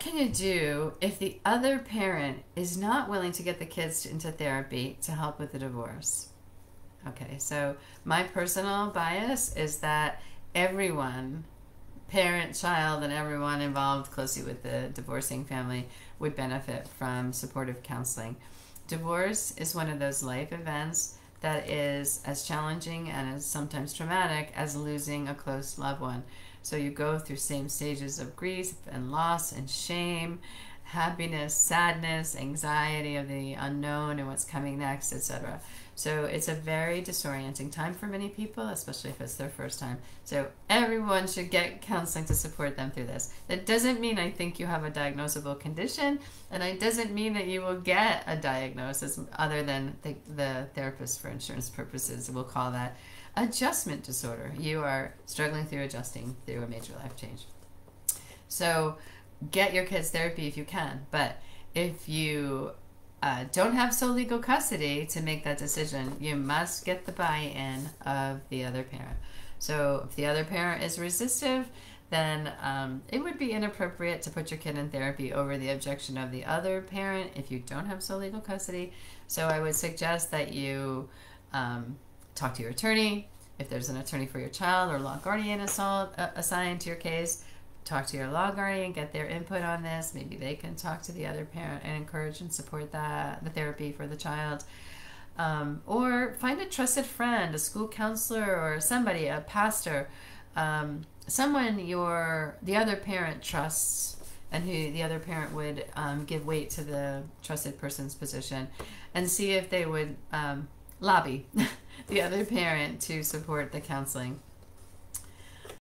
can you do if the other parent is not willing to get the kids into therapy to help with the divorce? Okay, so my personal bias is that everyone, parent, child, and everyone involved closely with the divorcing family would benefit from supportive counseling. Divorce is one of those life events that is as challenging and as sometimes traumatic as losing a close loved one. So you go through same stages of grief and loss and shame, happiness, sadness, anxiety of the unknown and what's coming next, etc. So it's a very disorienting time for many people, especially if it's their first time. So everyone should get counseling to support them through this. That doesn't mean I think you have a diagnosable condition, and it doesn't mean that you will get a diagnosis other than the therapist, for insurance purposes, will call that adjustment disorder. You are struggling through adjusting through a major life change. So get your kids therapy if you can, but if you don't have sole legal custody to make that decision, you must get the buy-in of the other parent. So if the other parent is resistive, then it would be inappropriate to put your kid in therapy over the objection of the other parent if you don't have sole legal custody. So I would suggest that you talk to your attorney. If there's an attorney for your child or law guardian assigned to your case, talk to your law guardian, get their input on this. Maybe they can talk to the other parent and encourage and support the therapy for the child. Or find a trusted friend, a school counselor or somebody, a pastor, someone the other parent trusts and who the other parent would give weight to the trusted person's position, and see if they would lobby the other parent to support the counseling